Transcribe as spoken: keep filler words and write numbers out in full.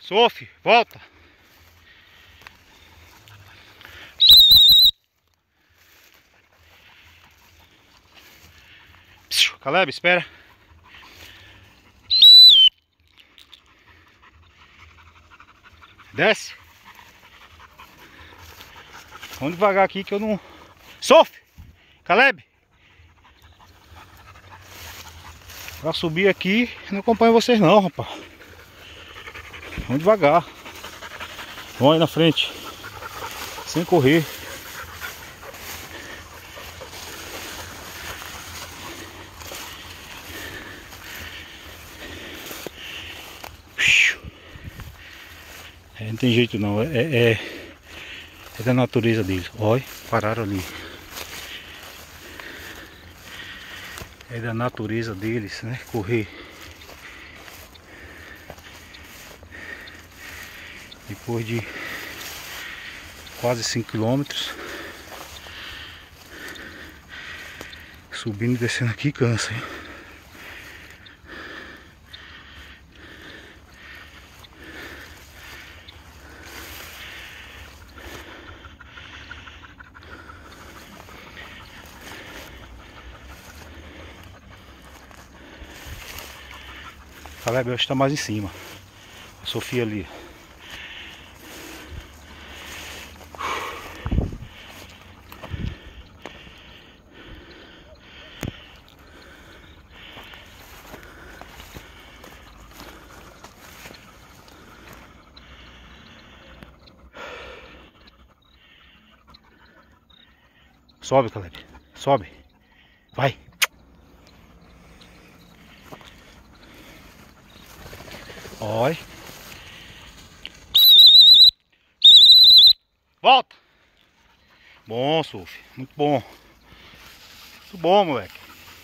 Sophie, volta. Caleb, espera. Desce. Vamos devagar aqui que eu não... Sophie! Caleb! Pra subir aqui, não acompanho vocês não, rapaz. Vamos devagar. Vamos aí na frente. Sem correr. É, não tem jeito não. É, é, é da natureza deles. Olha, pararam ali. É da natureza deles, né? Correr. Depois de quase cinco quilômetros, subindo e descendo aqui cansa, hein? Caleb, eu acho que tá mais em cima. A Sofia ali. Sobe, Caleb. Sobe. Vai. Olha. Volta. Bom, Sophie. Muito bom. Muito bom, moleque.